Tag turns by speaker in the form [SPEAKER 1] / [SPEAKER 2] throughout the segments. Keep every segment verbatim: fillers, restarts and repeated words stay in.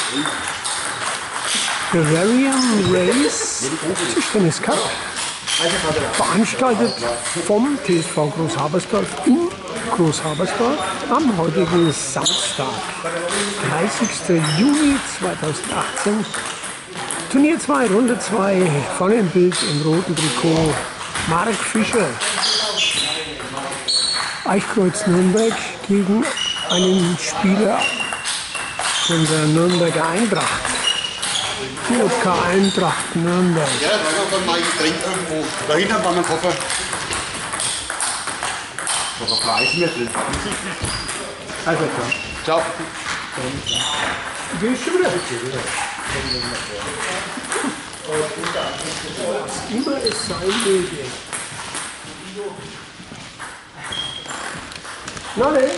[SPEAKER 1] Bavarian Race Tischtennis-Cup, veranstaltet vom T S V Großhabersdorf in Großhabersdorf am heutigen Samstag, dreißigsten Juni zweitausendachtzehn. Turnier zwei, Runde zwei, vorne im Bild im roten Trikot Mark Fischer. Eichkreuz Nürnberg gegen einen Spieler von der Nürnberger Eintracht. Die O K Eintracht Nürnberg.
[SPEAKER 2] Ja, da war dann mal Getränk irgendwo. Da hinten war mein Koffer. Da war Preis mehr drin. Also klar. Ciao.
[SPEAKER 1] Gehst du wieder? Was immer es sein möge. Na ne?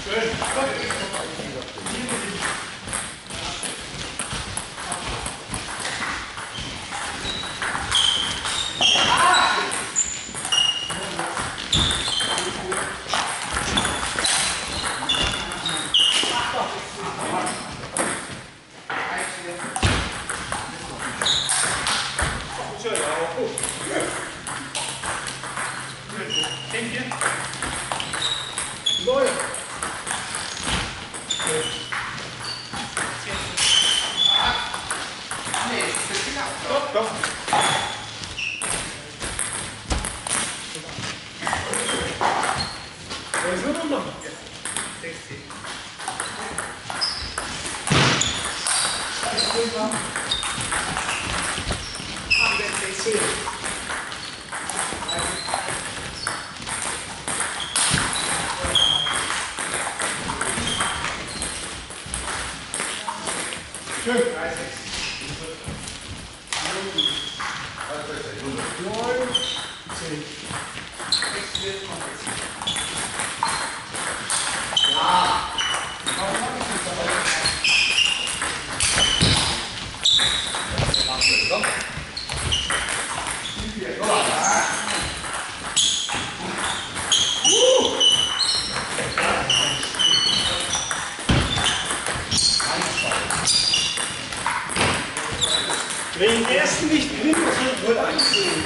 [SPEAKER 1] Wenn den ersten nicht kriegt, wird wohl einziehen.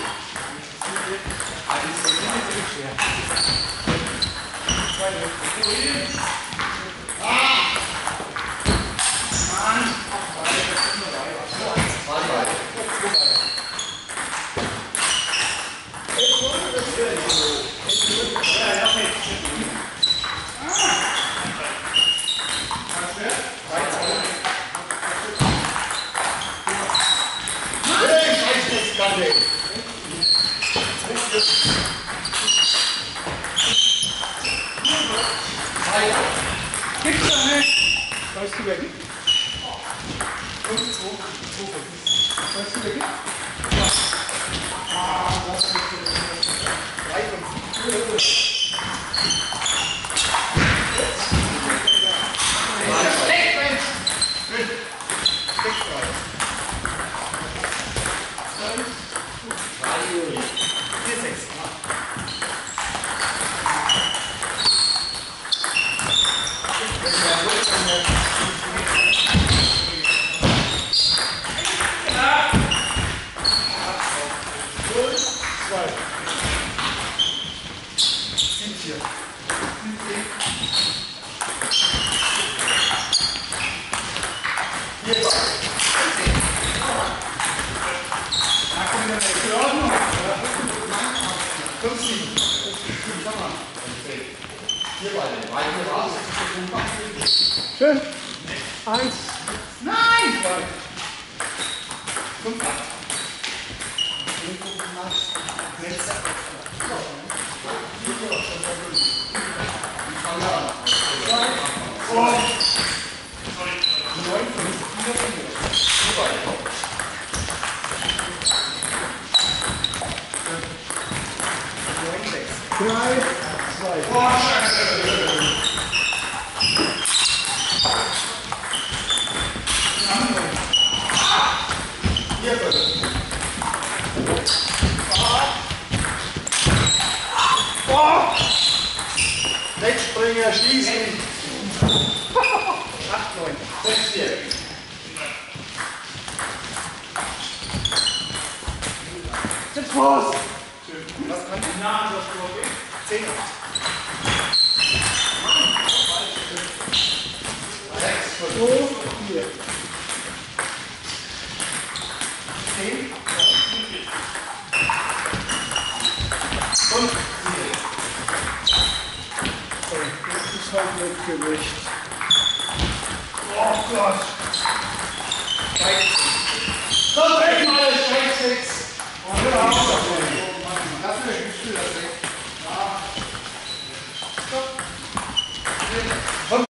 [SPEAKER 1] Gibt's doch nicht! Weißt du, wer gibt? fünf, zwei, zwei, fünf. Weißt du, wer gibt? Ja. Ah, das ist drei, fünf. Schlecht, Mensch! sechs, drei. vier, sechs. Schön. Eins. Nein! Fünf. Drei, zwei. Wegspringer, schießen. acht, neun. sechs, vier. Jetzt Fuß. Was kann die Nase auf Tor gehen? zehn, acht. sechs, fünf, vier. zehn, fünf, vier. Das ist halt mit Gewicht. Oh Gott! Das ist echt alles